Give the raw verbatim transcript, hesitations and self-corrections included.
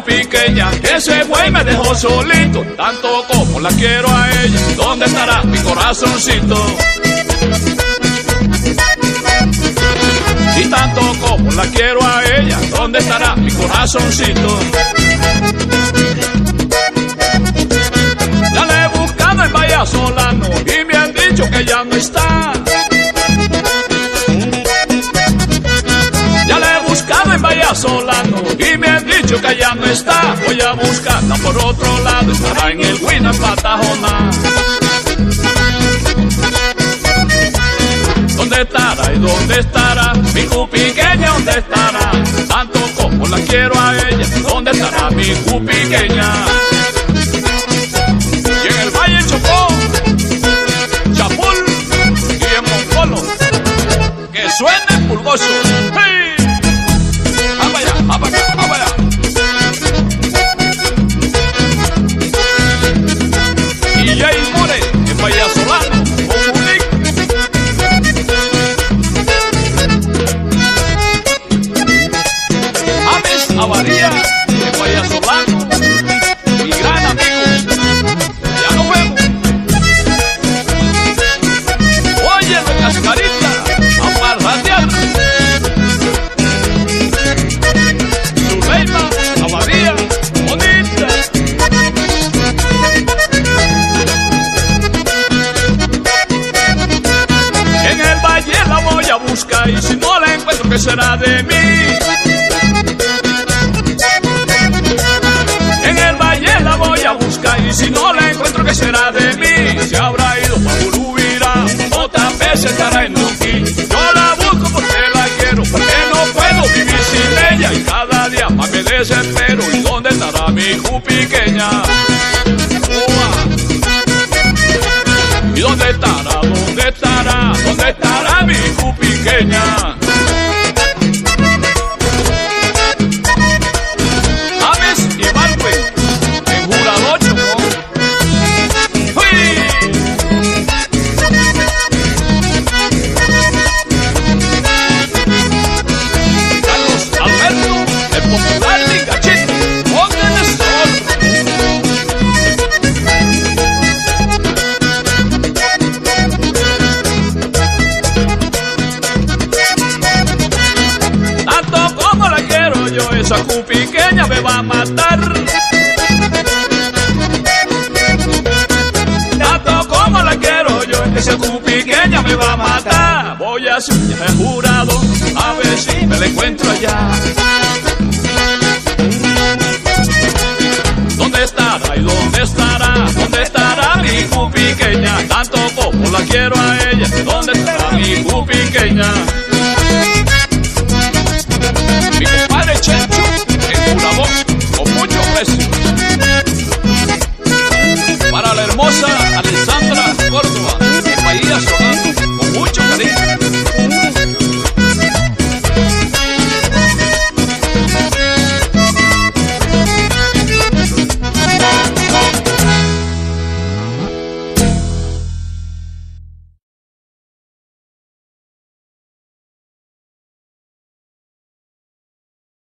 pequeña, que ese güey me dejó solito, tanto como la quiero a ella. ¿Dónde estará mi corazoncito? Y tanto como la quiero a ella, ¿dónde estará mi corazoncito? Ya la he buscado en Vallasolano y me han dicho que ya no está. Ya la he buscado en Vallasolano y me han dicho que ya no está. Voy a buscarla por otro lado, estará en el Huina, en Patajona. ¿Dónde estará y dónde estará mi cupiqueña? ¿Dónde estará? Tanto como la quiero a ella, ¿dónde estará mi cupiqueña? Y en el Valle Chocó, Chapul y en Moncolo, que suene pulgoso. ¡Hey! ¡Vamos allá, vamos allá, vamos allá! Y Jay More en Vallasolano, Omulic. Avaría en Vallasolano, mi gran amigo, ya nos vemos. Oye, de Cascarita, a parrandear. Zuleima, Avaría, bonita. En el valle la voy a buscar y si no la encuentro, ¿qué será de mí? Y si no la encuentro, ¿qué será de mí? Se habrá ido pa' Bulubirá, otras veces estará en Luquí. Yo la busco porque la quiero, porque no puedo vivir sin ella. Y cada día más me desespero. ¿Y dónde estará mi cupiqueña? ¿Y dónde estará? ¿Dónde estará? ¿Dónde estará mi cupiqueña? Esa cupiqueña me va a matar. Tanto como la quiero yo, esa cupiqueña me va a matar. Voy a hacer un viaje jurado, a ver si me la encuentro allá. ¿Dónde estará y dónde estará? ¿Dónde estará mi cupiqueña? Tanto como la quiero a ella, ¿dónde estará mi cupiqueña? Mi compadre Chencho, en Curabó, con mucho precio.